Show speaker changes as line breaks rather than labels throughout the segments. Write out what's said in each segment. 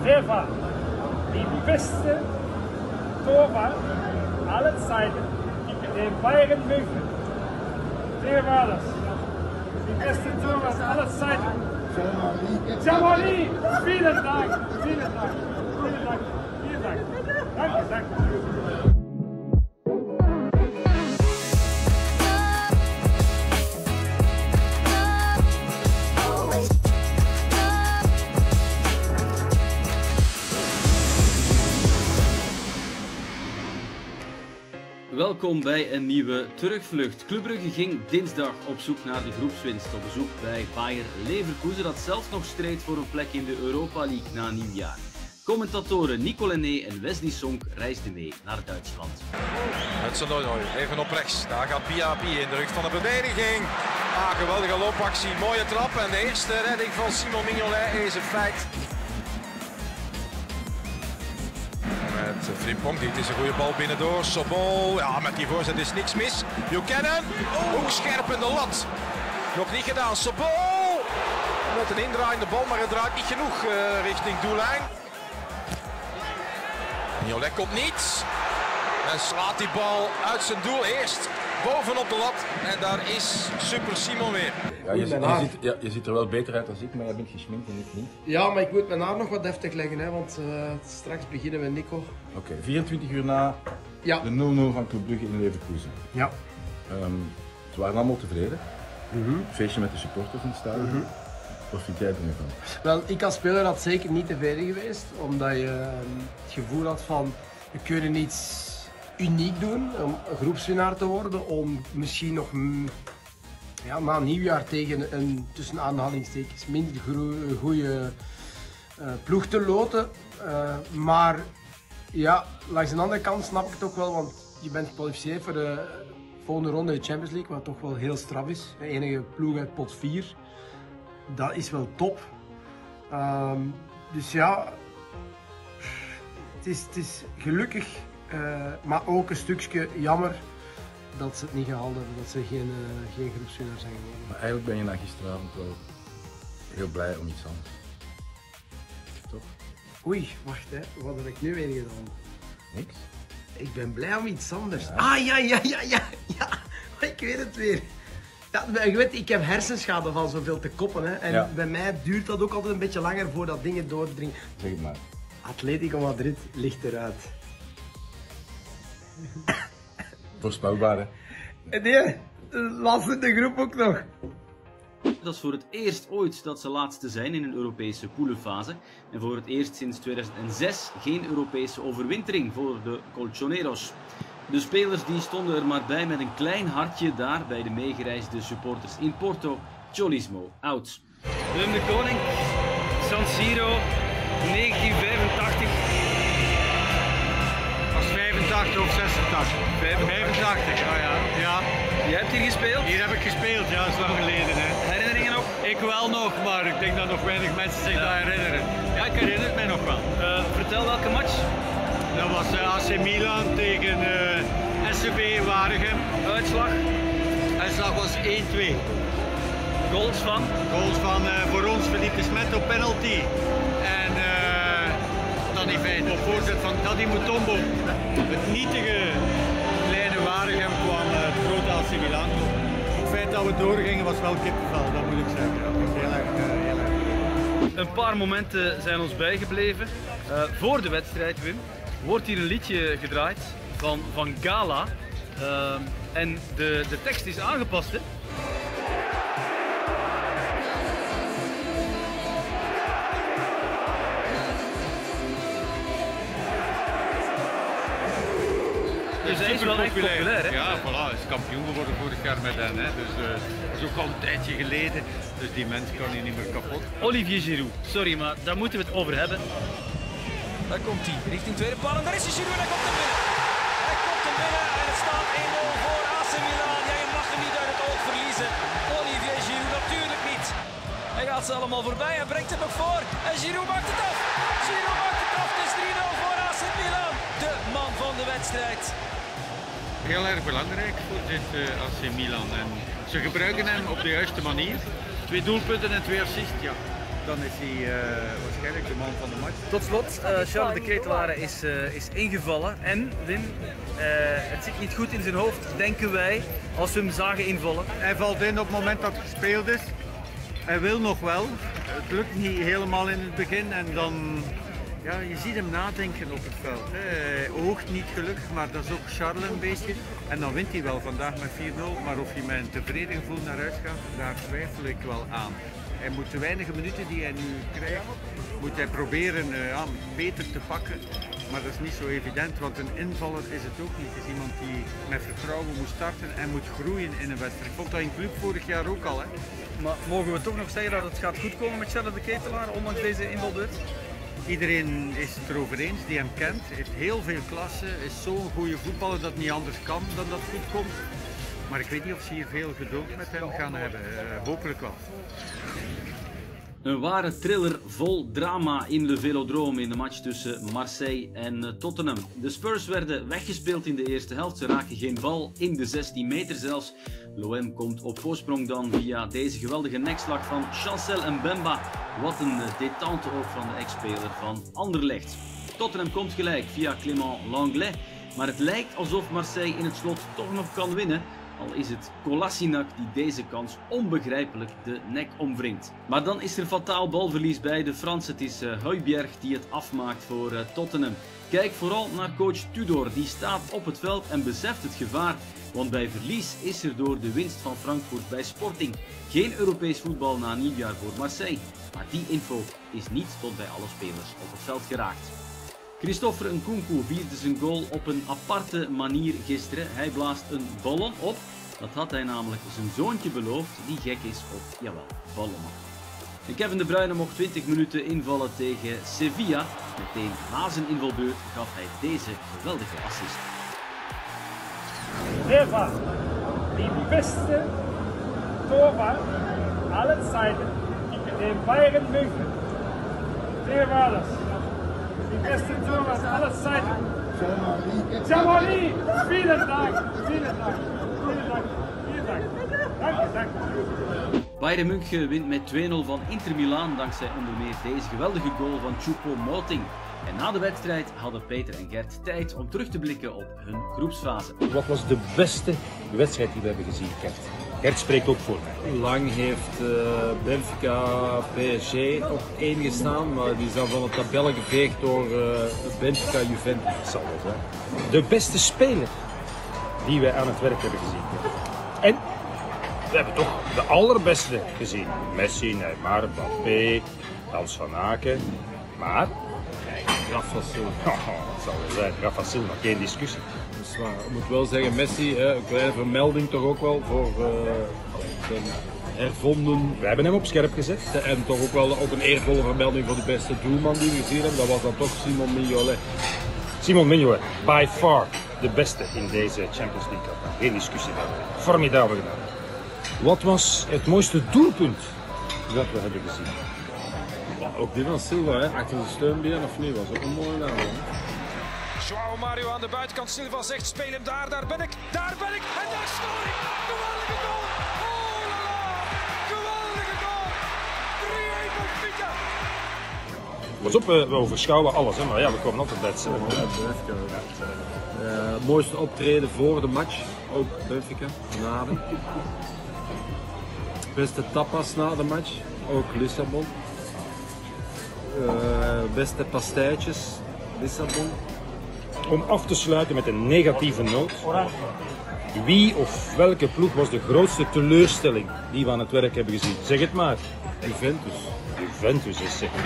Stefan, die beste Torwart aller Zeiten, die den Bayern München. Wer war das? Die beste Torwart aller Zeiten. Jamali, vielen Dank, vielen Dank, vielen Dank, vielen Dank. Danke, danke.
Welkom bij een nieuwe terugvlucht. Club Brugge ging dinsdag op zoek naar de groepswinst op bezoek bij Bayer Leverkusen, dat zelfs nog streed voor een plek in de Europa League na nieuwjaar. Commentatoren Nico Lenné en Wesley Sonk reisden mee naar Duitsland.
Hudson-Odoi, even op rechts. Daar gaat Diaby in de rug van de verdediging. Geweldige loopactie, mooie trap en de eerste redding van Simon Mignolet is een feit. Met Frimpong, dit is een goede bal binnendoor. Sobol, ja, met die voorzet is niks mis. Buchanan, ook scherp in de lat. Nog niet gedaan, Sobol. Met een indraaiende bal, maar het draait niet genoeg richting doellijn. Mignolet komt niet. En slaat die bal uit zijn doel eerst. Bovenop de lat. En daar is Super Simon weer.
Ja, je ziet er wel beter uit dan ik, maar jij bent gesminkt en ik niet.
Ja, maar ik moet mijn haar nog wat deftig leggen, hè, want straks beginnen we Nico.
Oké, 24 uur na de 0-0 van Club Brugge in Leverkusen.
Ja.
Ze waren allemaal tevreden. Feestje met de supporters in het stadion. Wat vind jij er nu van?
Wel, ik als speler had zeker niet tevreden geweest, omdat je het gevoel had van we kunnen iets uniek doen om groepswinnaar te worden, om misschien nog na nieuwjaar tegen een tussen aanhalingstekens minder goede ploeg te loten. Maar ja, langs de andere kant snap ik het ook wel, want je bent gekwalificeerd voor de volgende ronde in de Champions League, wat toch wel heel straf is. De enige ploeg uit pot 4, dat is wel top. Dus ja, het is gelukkig, maar ook een stukje jammer dat ze het niet gehaald hebben, dat ze geen groepswinnaar zijn geworden.
Maar eigenlijk ben je na gisteravond wel heel blij om iets anders. Toch?
Oei, wacht hè, wat heb ik nu weer gedaan?
Niks?
Ik ben blij om iets anders.
Ja.
Ja, ik weet het weer. Ja, je weet, ik heb hersenschade van zoveel te koppen, hè. En bij mij duurt dat ook altijd een beetje langer voordat dingen doordringen.
Zeg het maar.
Atletico Madrid ligt eruit.
Voorspelbaar, hè?
Nee, laatste in de groep ook nog.
Dat is voor het eerst ooit dat ze laatste zijn in een Europese poelenfase. En voor het eerst sinds 2006 geen Europese overwintering voor de Colchoneros. De spelers die stonden er maar bij met een klein hartje daar bij de meegereisde supporters in Porto. Cholismo out. Willem de Koning, San Siro, 1985.
Was 85 of 86? 85, ja.
Je hebt hier gespeeld?
Hier heb ik gespeeld, ja, dat is lang geleden. Hè.
Herinneringen nog?
Ik wel nog, maar ik denk dat nog weinig mensen zich dat herinneren. Ja, ik herinner het mij nog wel.
Vertel welke match?
Dat was AC Milan tegen SCB Waregem.
Uitslag?
Uitslag was 1-2.
Goals van?
Goals van voor ons Felipe Smet op penalty. En Danny Fein op voorzet van Daddy Mutombo. Het nietige kleine Waregem kwam het grote AC Milan. Het feit dat we doorgingen was wel kippenvel, dat moet ik zeggen. Dat was heel erg leuk.
Een paar momenten zijn ons bijgebleven. Voor de wedstrijd, Wim, wordt hier een liedje gedraaid van Gala. En de tekst is aangepast, hè? Dus hij is wel echt populair, hè?
Ja, voilà, hij is kampioen geworden vorig jaar met hen. Hè. Dus dat is ook al een tijdje geleden. Dus die mens kan hier niet meer kapot.
Olivier Giroud, sorry, maar daar moeten we het over hebben.
Daar komt hij, richting tweede paal en daar is hij, Giroud en hij komt er binnen. Hij komt er binnen en het staat 1-0 voor AC Milan. Ja, je mag hem niet uit het oog verliezen. Olivier Giroud natuurlijk niet. Hij gaat ze allemaal voorbij, hij brengt hem nog voor. En Giroud maakt het af. Giroud maakt het af, het is 3-0 voor AC Milan. De man van de wedstrijd.
Heel erg belangrijk voor dit AC Milan. En ze gebruiken hem op de juiste manier. 2 doelpunten en 2 assists, ja. dan is hij waarschijnlijk de man van de match.
Tot slot, Charles de Ketelaere is ingevallen en Wim, het zit niet goed in zijn hoofd, denken wij, als we hem zagen invallen.
Hij valt in op het moment dat het gespeeld is. Hij wil nog wel. Het lukt niet helemaal in het begin en dan, ja, je ziet hem nadenken op het veld. Hij oogt niet gelukkig, maar dat is ook Charles een beetje. En dan wint hij wel vandaag met 4-0, maar of hij met een tevreden gevoel naar huis gaat, daar twijfel ik wel aan. Hij moet de weinige minuten die hij nu krijgt, moet hij proberen beter te pakken. Maar dat is niet zo evident, want een invaller is het ook niet. Het is iemand die met vertrouwen moet starten en moet groeien in een wedstrijd. Ik vond dat in club vorig jaar ook al. Hè.
Maar mogen we toch nog zeggen dat het gaat goed komen met Charles de Ketelaere, ondanks deze invalbeurt?
Iedereen is het erover eens die hem kent, heeft heel veel klasse, is zo'n goede voetballer dat het niet anders kan dan dat het goed komt. Maar ik weet niet of ze hier veel geduld met hem gaan hebben, hopelijk wel.
Een ware thriller vol drama in Le Vélodrome in de match tussen Marseille en Tottenham. De Spurs werden weggespeeld in de eerste helft, ze raken geen bal in de 16 meter zelfs. L'OM komt op voorsprong dan via deze geweldige nekslag van Chancel Mbemba. Wat een détente ook van de ex-speler van Anderlecht. Tottenham komt gelijk via Clément Lenglet, maar het lijkt alsof Marseille in het slot toch nog kan winnen. Al is het Kolasinac die deze kans onbegrijpelijk de nek omwringt. Maar dan is er fataal balverlies bij de Fransen. Het is Højbjerg die het afmaakt voor Tottenham. Kijk vooral naar coach Tudor. Die staat op het veld en beseft het gevaar. Want bij verlies is er door de winst van Frankfurt bij Sporting geen Europees voetbal na nieuwjaar voor Marseille. Maar die info is niet tot bij alle spelers op het veld geraakt. Christopher Nkunku vierde zijn goal op een aparte manier gisteren. Hij blaast een ballon op. Dat had hij namelijk zijn zoontje beloofd, die gek is op, jawel, ballonnen. En Kevin De Bruyne mocht 20 minuten invallen tegen Sevilla. Meteen na zijn invalbeurt gaf hij deze geweldige assist.
Er war die beste Torwart aller Zeiten, die den Bayern München. Der war das. Die beste Torwart aller Zeiten. Jamali, vielen Dank, vielen Dank, vielen Dank, vielen Dank. Danke, danke.
Bayern München wint met 2-0 van Inter Milaan dankzij onder meer deze geweldige goal van Choupo-Moting. En na de wedstrijd hadden Peter en Gert tijd om terug te blikken op hun groepsfase.
Wat was de beste wedstrijd die we hebben gezien, Gert? Gert spreekt ook voor mij.
Lang heeft Benfica PSG op 1 gestaan, maar die is dan van het tabel geveegd door Benfica Juventus.
Dat zal wel zijn. De beste speler die wij aan het werk hebben gezien. En we hebben toch de allerbeste gezien. Messi, Neymar, Mbappé, Hans van Aken. Maar
Rafa Silva.
Dat zal wel zijn. Rafa Silva, geen discussie.
Dat is waar. Ik moet wel zeggen, Messi, een kleine vermelding toch ook wel voor zijn hervonden.
We hebben hem op scherp gezet.
En toch ook wel ook een eervolle vermelding voor de beste doelman die we gezien hebben. Dat was dan toch Simon Mignolet.
Simon Mignolet, by far de beste in deze Champions League campagne. Geen discussie daarover. Formidabel gedaan. Wat was het mooiste doelpunt dat we hebben gezien?
Ja, ook die van Silva, hè? Achter de steunbeen of niet, was ook een mooie naam.
Joao Mario aan de buitenkant. Silva zegt speel hem daar, daar ben ik. En daar scoor ik. Geweldige goal. Oh la la. Geweldige goal. 3-1 Benfica.
Pas op, we overschouwen alles, hè, maar ja, we komen altijd bij hetzelfde.
Mooiste optreden voor de match, ook Benfica, na de. Beste tapas na de match, ook Lissabon. Beste pastijtjes, Lissabon.
Om af te sluiten met een negatieve noot. Wie of welke ploeg was de grootste teleurstelling die we aan het werk hebben gezien? Zeg het maar.
Juventus.
Juventus is zeker.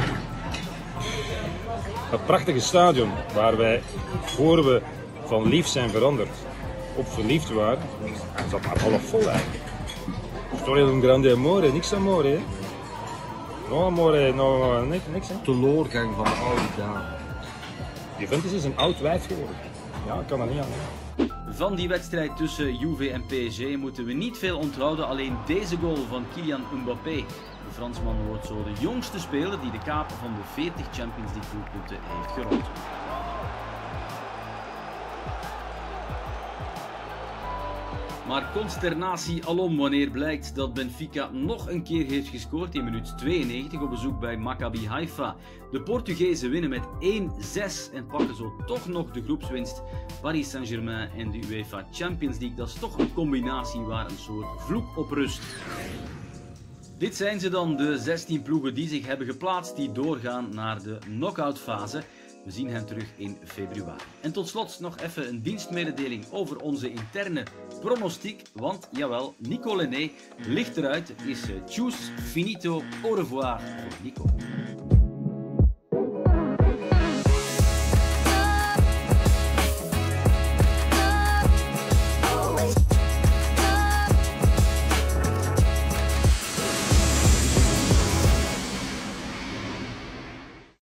Het prachtige stadion waar wij, voor we van lief zijn veranderd, op verliefd waren, zat maar half vol eigenlijk. Storia un grande amore, niks amore, hè? No amore, no, niks hè?
Teloorgang van de oude dame.
Juventus is een oud wijf geworden. Ja, ik kan er niet aan.
Van die wedstrijd tussen Juve en PSG moeten we niet veel onthouden, alleen deze goal van Kylian Mbappé. De Fransman wordt zo de jongste speler die de kaper van de 40 Champions League doelpunten heeft gerond. Maar consternatie alom wanneer blijkt dat Benfica nog een keer heeft gescoord in minuut 92 op bezoek bij Maccabi Haifa. De Portugezen winnen met 1-6 en pakken zo toch nog de groepswinst. Paris Saint-Germain en de UEFA Champions League, dat is toch een combinatie waar een soort vloek op rust. Dit zijn ze dan, de 16 ploegen die zich hebben geplaatst, die doorgaan naar de knock-out fase. We zien hen terug in februari. En tot slot nog even een dienstmededeling over onze interne pronostiek. Want jawel, Nico Lenné ligt eruit. Het is tjus, finito, au revoir voor Nico.